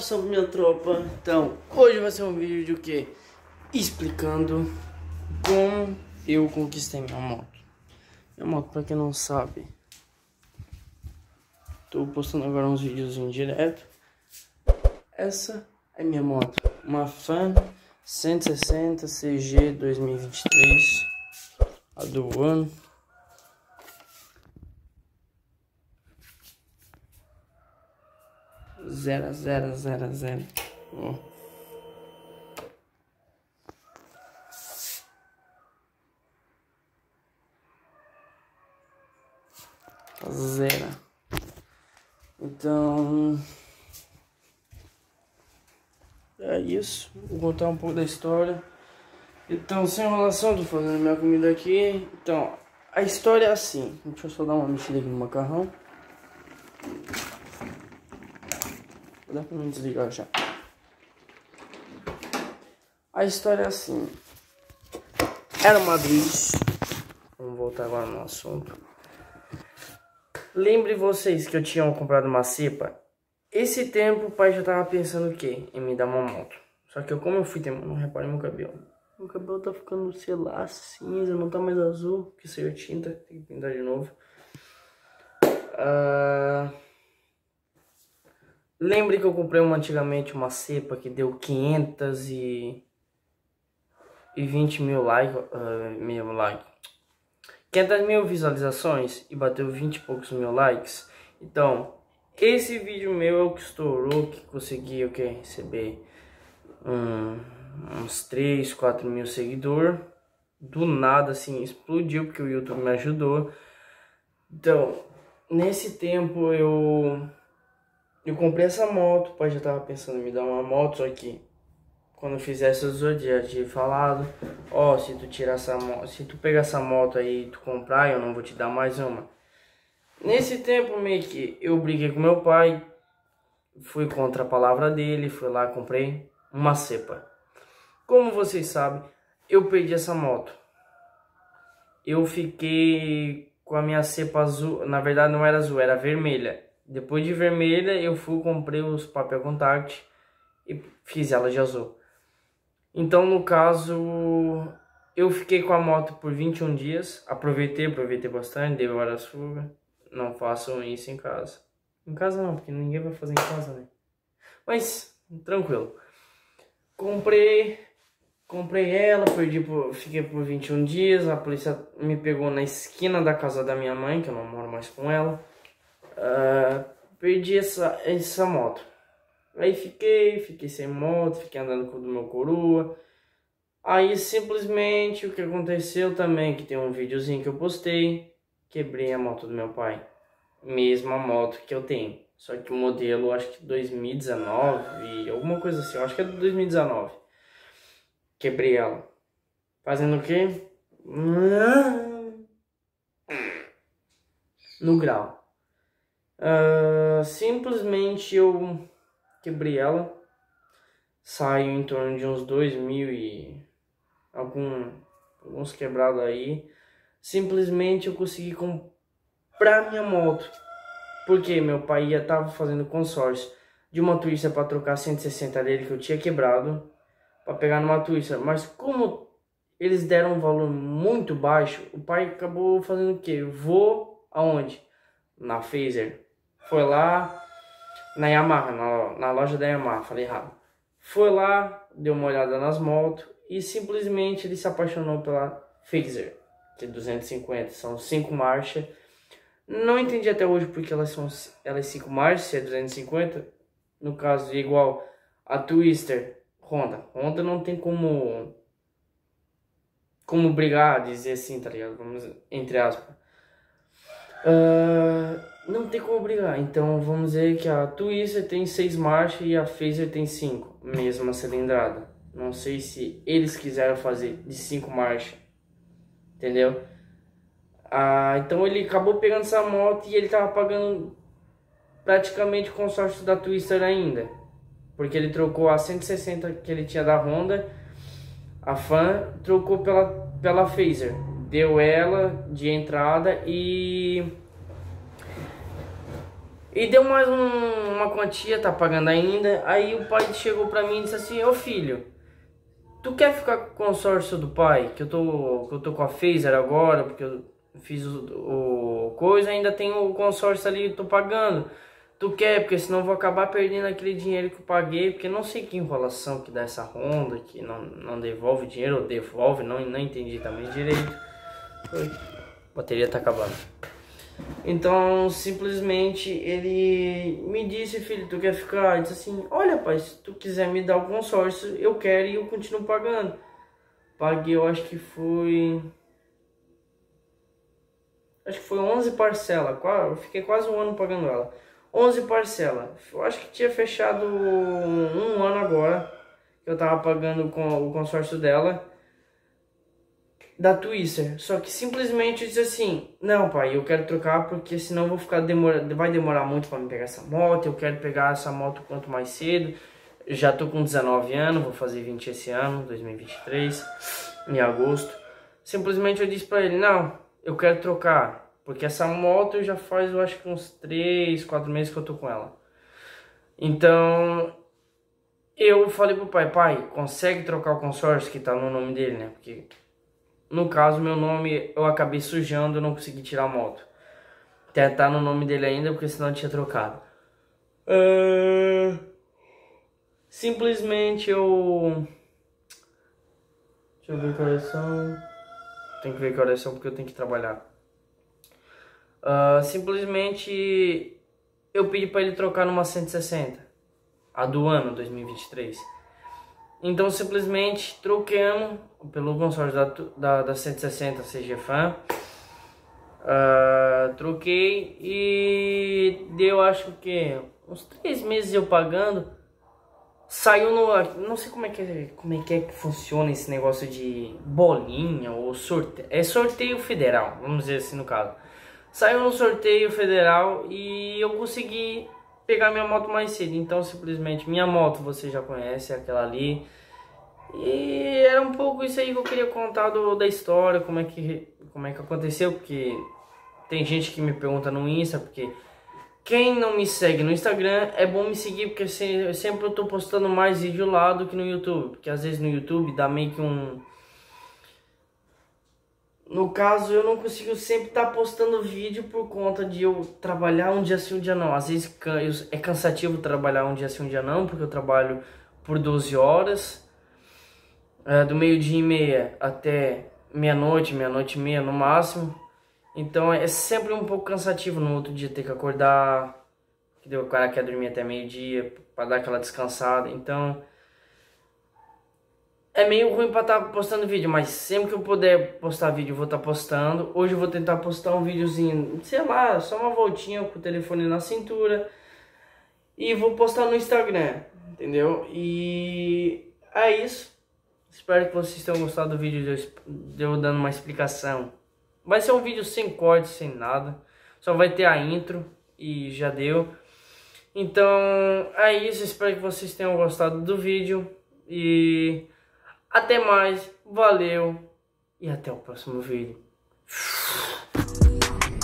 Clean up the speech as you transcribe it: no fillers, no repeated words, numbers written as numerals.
Salve minha tropa. Então, hoje vai ser um vídeo de o quê? Explicando como eu conquistei minha moto. Minha moto, pra quem não sabe, tô postando agora uns vídeos em direto. Essa é minha moto, uma Fan 160 CG 2023, a do ano. Zero. Ó. Zero. Então é isso. Vou contar um pouco da história. Então, sem enrolação, tô fazendo minha comida aqui. Então, a história é assim. Deixa eu só dar uma mexida aqui no macarrão. Dá pra me desligar já. A história é assim. Era uma vez. Vamos voltar agora no assunto. Lembre vocês que eu tinha comprado uma cepa. Esse tempo o pai já tava pensando o quê? Em me dar uma moto. Só que como eu fui ter... Não repare meu cabelo. Meu cabelo tá ficando, sei lá, cinza. Não tá mais azul. Que saiu tinta. Tem que pintar de novo. Lembre que eu comprei antigamente uma cepa que deu 520 mil likes, 500 mil visualizações e bateu 20 e poucos mil likes. Então, esse vídeo meu é o que estourou, que consegui receber uns 3, 4 mil seguidores. Do nada, assim, explodiu porque o YouTube me ajudou. Então, nesse tempo eu comprei essa moto. O pai já tava pensando em me dar uma moto, só que quando eu fizesse os outros, já tinha falado: ó, se tu tirar essa moto, se tu pegar essa moto aí e tu comprar, eu não vou te dar mais uma. Nesse tempo meio que eu briguei com meu pai, fui contra a palavra dele, fui lá, comprei uma cepa. Como vocês sabem, eu perdi essa moto. Eu fiquei com a minha cepa azul, na verdade não era azul, era vermelha. Depois de vermelha, eu comprei os papel contact e fiz ela de azul. Então, no caso, eu fiquei com a moto por 21 dias. Aproveitei bastante, dei várias fugas. Não façam isso em casa. Em casa não, porque ninguém vai fazer em casa, né? Mas, tranquilo. Comprei ela, fiquei por 21 dias. A polícia me pegou na esquina da casa da minha mãe, que eu não moro mais com ela. Perdi essa moto. Aí fiquei sem moto, fiquei andando com o do meu coroa. Aí simplesmente o que aconteceu também, que tem um videozinho que eu postei, quebrei a moto do meu pai. Mesma moto que eu tenho, só que o modelo acho que 2019, alguma coisa assim, eu acho que é de 2019. Quebrei ela. Fazendo o quê? No grau. Simplesmente eu quebrei ela. Saiu em torno de uns 2.000 e alguns quebrados aí. Simplesmente eu consegui comprar minha moto. Porque meu pai tava fazendo consórcio de uma Twister para trocar 160 dele que eu tinha quebrado, para pegar numa Twister. Mas como eles deram um valor muito baixo, o pai acabou fazendo o quê? Vou aonde? Na Phaser. Foi lá na Yamaha, na loja da Yamaha, falei errado. Foi lá, deu uma olhada nas motos e simplesmente ele se apaixonou pela Phaser, que é 250, são 5 marchas. Não entendi até hoje porque elas 5 marchas, se é 250. No caso, igual a Twister Honda. Honda não tem como brigar, dizer assim, tá ligado? Vamos, entre aspas. Não tem como brigar. Então vamos dizer que a Twister tem 6 marchas e a Phaser tem 5. Mesma cilindrada. Não sei se eles quiseram fazer de 5 marchas. Entendeu? Então ele acabou pegando essa moto e ele tava pagando praticamente o consórcio da Twister ainda. Porque ele trocou a 160 que ele tinha da Honda, a Fan, trocou pela Phaser. Deu ela de entrada e E deu mais uma quantia, tá pagando ainda. Aí o pai chegou pra mim e disse assim: ô filho, tu quer ficar com o consórcio do pai? Que eu tô com a Phaser agora, porque eu fiz o coisa, ainda tem o consórcio ali, tô pagando. Tu quer? Porque senão eu vou acabar perdendo aquele dinheiro que eu paguei, porque não sei que enrolação que dá essa Honda, que não devolve dinheiro, ou devolve, não entendi também direito. Oi, a bateria tá acabando. Então, simplesmente, ele me disse: filho, tu quer ficar? Ele disse assim: olha, pai, se tu quiser me dar o consórcio, eu quero e eu continuo pagando. Paguei, eu acho que foi 11 parcelas, eu fiquei quase um ano pagando ela. 11 parcelas, eu acho que tinha fechado um ano agora, que eu tava pagando com o consórcio dela, da Twister. Só que simplesmente eu disse assim: não, pai, eu quero trocar porque senão eu vou ficar vai demorar muito para me pegar essa moto. Eu quero pegar essa moto quanto mais cedo. Já tô com 19 anos, vou fazer 20 esse ano, 2023, em agosto. Simplesmente eu disse para ele: não, eu quero trocar, porque essa moto já faz, eu acho que uns 3, 4 meses que eu tô com ela. Então eu falei pro pai: pai, consegue trocar o consórcio que tá no nome dele, né? Porque no caso, meu nome eu acabei sujando, eu não consegui tirar a moto. Tá no nome dele ainda, porque senão eu tinha trocado. Simplesmente eu... Deixa eu ver que horas são. Tem que ver que horas são porque eu tenho que trabalhar. Simplesmente eu pedi pra ele trocar numa 160. A do ano 2023. Então simplesmente troquemos pelo consórcio da 160 CG Fan. Troquei e deu, acho que uns 3 meses eu pagando. Saiu no... Não sei como é que funciona esse negócio de bolinha ou sorteio. É sorteio federal, vamos dizer assim no caso. Saiu no sorteio federal e eu consegui pegar minha moto mais cedo. Então simplesmente minha moto você já conhece, aquela ali. E era um pouco isso aí que eu queria contar da história, como é que aconteceu, porque tem gente que me pergunta no Insta, porque quem não me segue no Instagram, é bom me seguir, porque sempre eu tô postando mais vídeo lá do que no YouTube, porque às vezes no YouTube dá meio que um... No caso, eu não consigo sempre estar postando vídeo por conta de eu trabalhar um dia sim, um dia não. Às vezes é cansativo trabalhar um dia sim, um dia não, porque eu trabalho por 12 horas. Do meio-dia e meia até meia-noite e meia no máximo. Então é sempre um pouco cansativo no outro dia ter que acordar, que o cara quer dormir até meio-dia para dar aquela descansada. Então é meio ruim para estar postando vídeo, mas sempre que eu puder postar vídeo eu vou estar postando. Hoje eu vou tentar postar um videozinho, sei lá, só uma voltinha com o telefone na cintura, e vou postar no Instagram, entendeu? E é isso. Espero que vocês tenham gostado do vídeo de eu dando uma explicação. Vai ser um vídeo sem corte, sem nada. Só vai ter a intro e já deu. Então é isso. Espero que vocês tenham gostado do vídeo. E até mais. Valeu. E até o próximo vídeo.